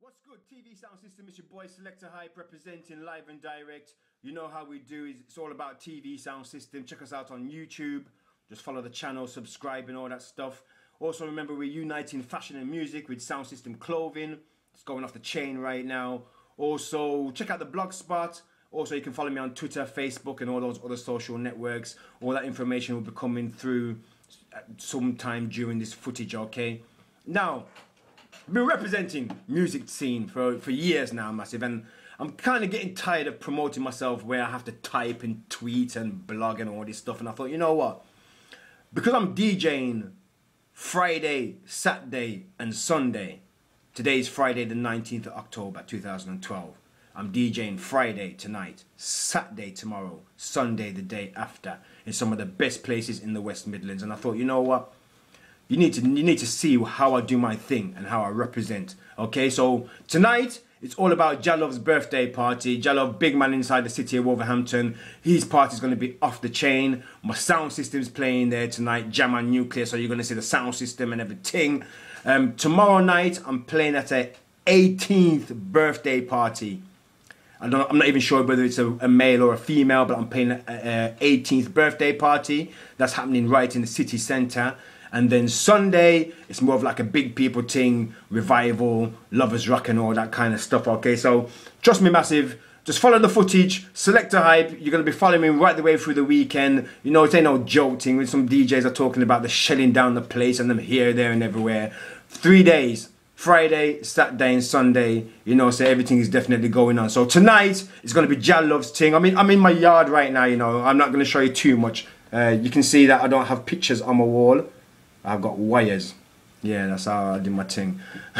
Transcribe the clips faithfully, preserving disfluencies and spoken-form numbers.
What's good, T V Sound System? It's your boy Selecta Hype representing live and direct. You know how we do, it's all about T V Sound System. Check us out on YouTube. Just follow the channel, subscribe and all that stuff. Also remember, we're uniting fashion and music with Sound System clothing. It's going off the chain right now. Also, check out the blog spot. Also, you can follow me on Twitter, Facebook and all those other social networks. All that information will be coming through sometime during this footage, okay? Now, I've been representing music scene for, for years now, massive, and I'm kind of getting tired of promoting myself where I have to type and tweet and blog and all this stuff. And I thought, you know what? Because I'm DJing Friday, Saturday and Sunday. Today is Friday the nineteenth of October two thousand twelve. I'm DJing Friday tonight, Saturday tomorrow, Sunday the day after in some of the best places in the West Midlands. And I thought, you know what? You need to you need to see how I do my thing and how I represent. Okay, so tonight it's all about Jalov's birthday party. Jalov, big man inside the city of Wolverhampton. His party is going to be off the chain. My sound system's playing there tonight, Jam and Nuclear. So you're going to see the sound system and everything. Um, tomorrow night I'm playing at a eighteenth birthday party. I don't, I'm not even sure whether it's a, a male or a female, but I'm playing an eighteenth birthday party. That's happening right in the city centre. And then Sunday, it's more of like a big people thing, revival, lovers rock and all that kind of stuff, okay? So, trust me, massive, just follow the footage, Selecta Hype. You're going to be following me right the way through the weekend. You know, it ain't no joke thing when some D Js are talking about the shelling down the place and them here, there and everywhere. Three days, Friday, Saturday and Sunday, you know, so everything is definitely going on. So tonight, it's going to be Jalov's thing. I mean, I'm in my yard right now, you know, I'm not going to show you too much. Uh, you can see that I don't have pictures on my wall. I've got wires. Yeah, that's how I do my thing.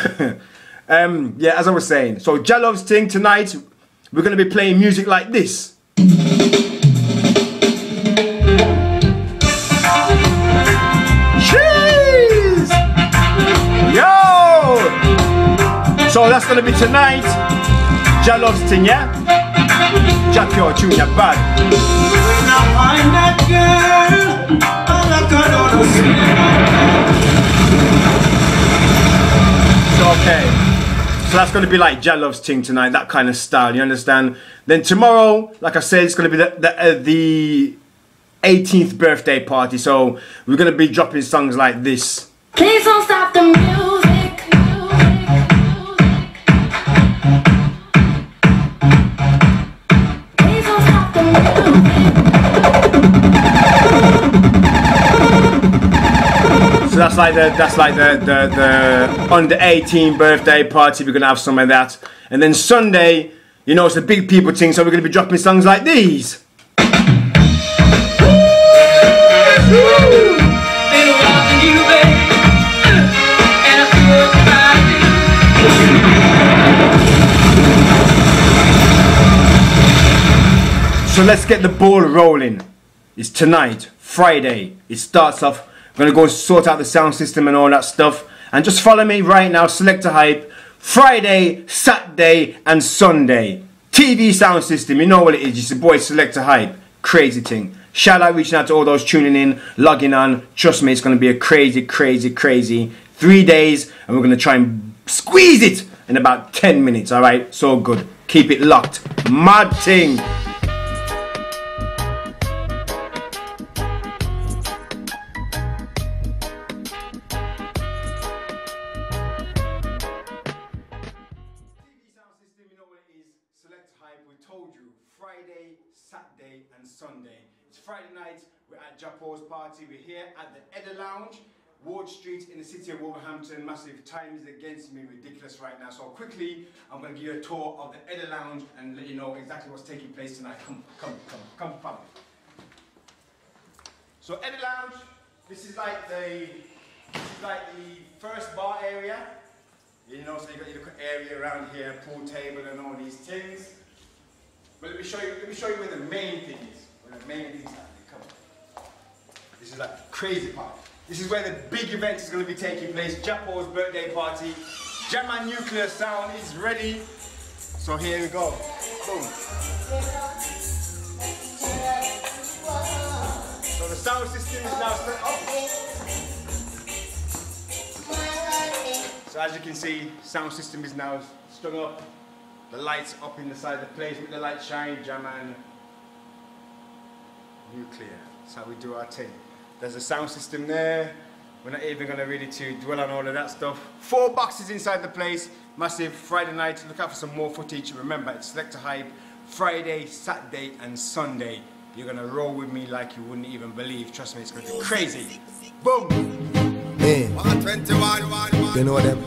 um, yeah, as I was saying. So, Jalov's thing tonight, we're going to be playing music like this. Cheese! Yo! So, that's going to be tonight. Jalov's thing, yeah? Jack your tune, you're bad. Now find that girl. So, okay, so that's going to be like Jalov's thing tonight, that kind of style, you understand? Then tomorrow, like I said, it's going to be the, the, uh, the eighteenth birthday party, so we're going to be dropping songs like this. Please don't stop the music. Please don't stop the music. So that's like the that's like the the, the under eighteen birthday party. We're gonna have some of that, and then Sunday, you know, it's a big people thing. So we're gonna be dropping songs like these. So let's get the ball rolling. It's tonight, Friday. It starts off. I'm going to go and sort out the sound system and all that stuff. And just follow me right now, Selecta Hype. Friday, Saturday and Sunday. T V Sound System, you know what it is. It's your boy Selecta Hype. Crazy thing. Shout out, reaching out to all those tuning in, logging on. Trust me, it's going to be a crazy, crazy, crazy three days. And we're going to try and squeeze it in about ten minutes, alright? So good. Keep it locked. Mad thing. Friday, Saturday and Sunday. It's Friday night, we're at Japo's party, we're here at the Edda Lounge, Ward Street in the city of Wolverhampton. Massive, time is against me, ridiculous right now. So quickly, I'm going to give you a tour of the Edda Lounge and let you know exactly what's taking place tonight. Come, come, come, come, come. So Edda Lounge, this is like the, this is like the first bar area. You know, so you've got your little area around here, pool table and all these things. But let me show you, let me show you where the main thing is. Where the main thing is happening. Come on. This is like the crazy part. This is where the big event is going to be taking place. Japo's birthday party. Jam and Nuclear sound is ready. So here we go. Boom. So the sound system is now set up. So as you can see, sound system is now strung up. The lights up in the side of the place with the light shine, jam and nuclear. That's how we do our thing. There's a sound system there. We're not even gonna really to dwell on all of that stuff. Four boxes inside the place, massive. Friday night, look out for some more footage. Remember, it's Selecta Hype, Friday, Saturday and Sunday. You're gonna roll with me like you wouldn't even believe. Trust me, it's gonna be crazy. Boom! Hey, you know them?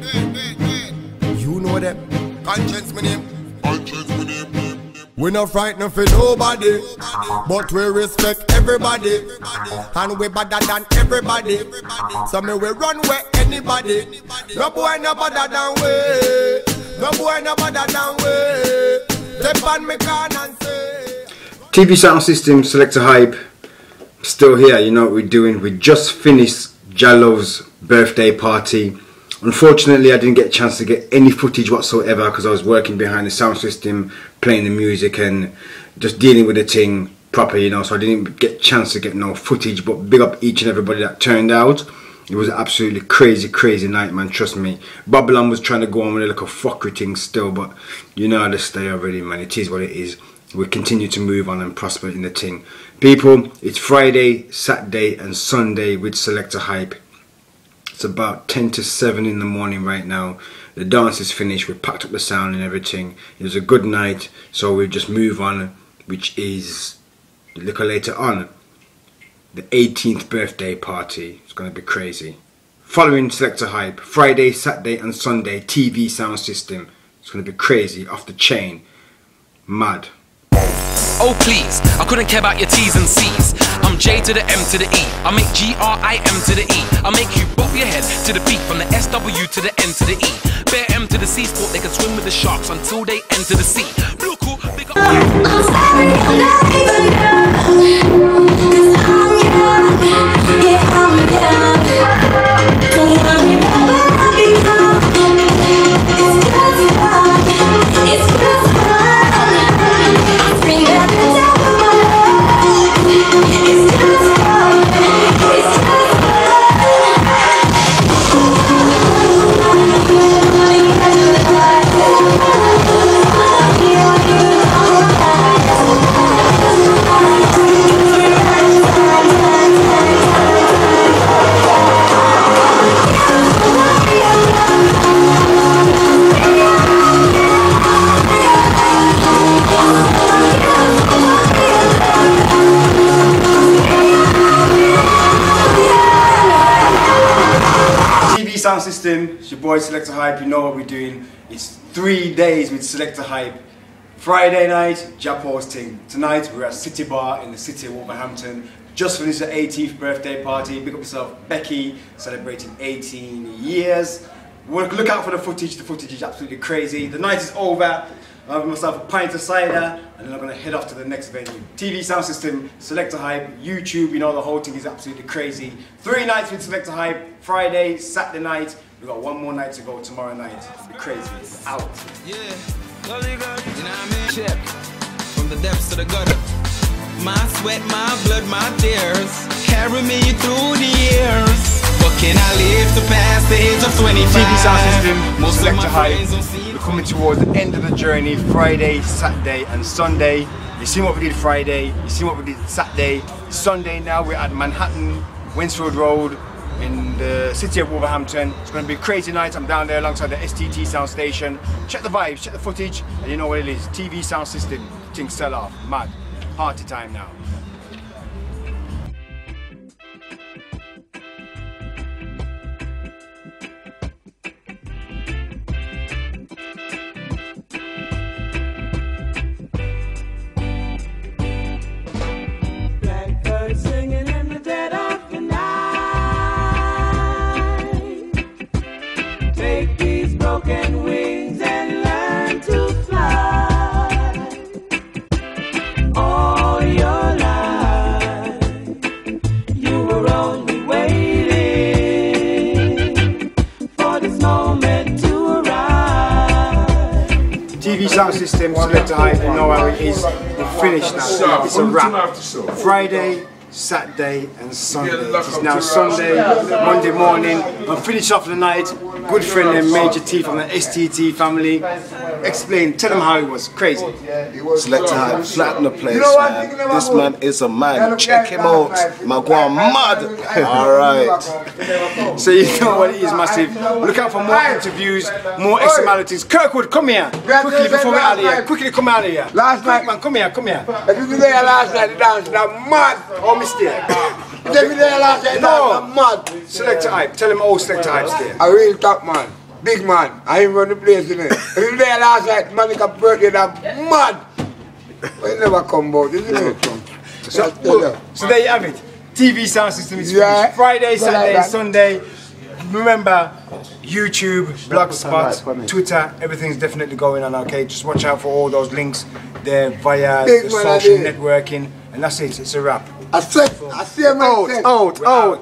You know them? Conscience my name. Conscience my name. We not frightened for nobody, but we respect everybody, and we better than everybody. So me we run where anybody. No boy no better than we. No boy no better than we. Step on me can and say. T V sound system, Selecta Hype. Still here. You know what we're doing. We just finished Jallo's birthday party. Unfortunately, I didn't get a chance to get any footage whatsoever because I was working behind the sound system, playing the music and just dealing with the thing proper, you know, so I didn't get a chance to get no footage. But big up each and everybody that turned out. It was an absolutely crazy, crazy night, man, trust me. Babylon was trying to go on with it like a fuckery thing still, but you know how to stay already, man. It is what it is. We continue to move on and prosper in the thing. People, it's Friday, Saturday and Sunday with Selecta Hype. It's about ten to seven in the morning right now. The dance is finished. We packed up the sound and everything. It was a good night, so we'll just move on, which is a little later on. The eighteenth birthday party. It's going to be crazy. Following Selecta Hype, Friday, Saturday and Sunday, T V sound system. It's going to be crazy, off the chain. Mad. Oh please, I couldn't care about your T's and C's. I'm J to the M to the E. I make G R I M to the E. I make you bop your head to the beat, from the S W to the N to the E. Bear M to the C sport, they can swim with the sharks until they enter the sea. Blue cool, big up. I'm sorry, I'm not even young, 'cause I'm young, yeah, I'm young. Don't want me wherever I become. It's just fun, it's just fun. I'm free at the top of my life. It's just fun, it's just sound system, it's your boy Selecta Hype. You know what we're doing. It's three days with Selecta Hype. Friday night, Jap hosting. Tonight we're at City Bar in the city of Wolverhampton. Just finished the eighteenth birthday party. Big up yourself, Becky, celebrating eighteen years. Look out for the footage. The footage is absolutely crazy. The night is over. I have myself a pint of cider and then I'm going to head off to the next venue. T V sound system, Selecta Hype, YouTube, you know the whole thing is absolutely crazy. Three nights with Selecta Hype, Friday, Saturday night. We've got one more night to go tomorrow night. It'll be crazy. It's out. Yeah, gully, gully. You know what I mean? Check. From the depths to the gutter. My sweat, my blood, my tears carry me through the years. But can I live to pass the age of twenty-five? T V sound system, most Selecta Hype. We're coming towards the end of the journey. Friday, Saturday and Sunday. You see what we did Friday, you see what we did Saturday. Sunday now we're at Manhattan, Winsfield Road in the city of Wolverhampton. It's going to be a crazy night. I'm down there alongside the S T T sound station. Check the vibes, check the footage, and you know what it is. T V sound system, things sell off, mad. Party time now. T V sound system, Selecta Hype, you know how it is. We're finished now. It's a wrap. Friday, Saturday and Sunday. It's now Sunday, Monday morning. I'm finished off the night. Good friend and Major T from the S T T family. Explain, tell them how it was. Crazy. Selecta Hype, flatten the place, man. This man is a man. Check him out. My guan mad. Alright. So you know what it is, massive. Look out for more interviews, more externalities. Kirkwood, come here. Quickly before we're out of here. Quickly come out of here. Last night, man, come here, come here. If you there last night, the dance, I'm mad. Oh, mistake. If you there last night, No. I'm mad. Selecta Hype, tell them all Selecta Hype's there. A real top man, big man. I ain't run the place in it. If you there last night, man, it's a birthday, I'm mad. But it never come about, isn't it? So, well, so there you have it. T V sound system is Yeah. finished. Friday, Saturday, Like Sunday. Remember, YouTube, Blogspot, Twitter, everything's definitely going on, okay? Just watch out for all those links there via Big the man, social I did. networking. And that's it, it's a wrap. I said, I see a man said. Out, out.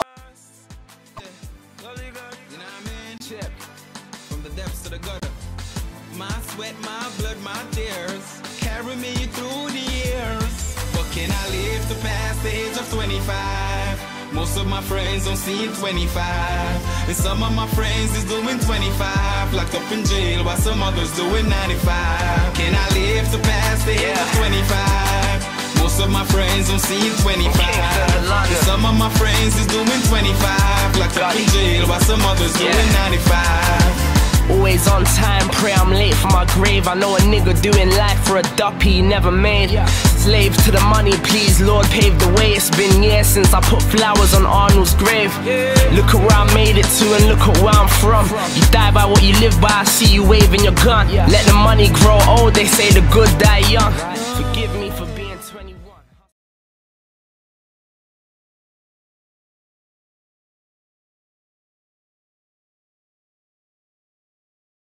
From the depths of the gutter, my sweat, my blood, my tears carry me through the years. But can I live to pass the age of twenty-five? Most of my friends don't see twenty-five, and some of my friends is doing twenty-five, locked up in jail while some others doing ninety-five. Can I live to pass the age of twenty-five? Most of my friends don't see twenty-five, and some of my friends is doing twenty-five, locked up in jail while some others doing ninety-five. Always on time, pray I'm late for my grave. I know a nigga doing life for a duppy he never made. Slave to the money, please Lord pave the way. It's been years since I put flowers on Arnold's grave. Look at where I made it to and look at where I'm from. You die by what you live by, I see you waving your gun. Let the money grow old, they say the good die young. Forgive me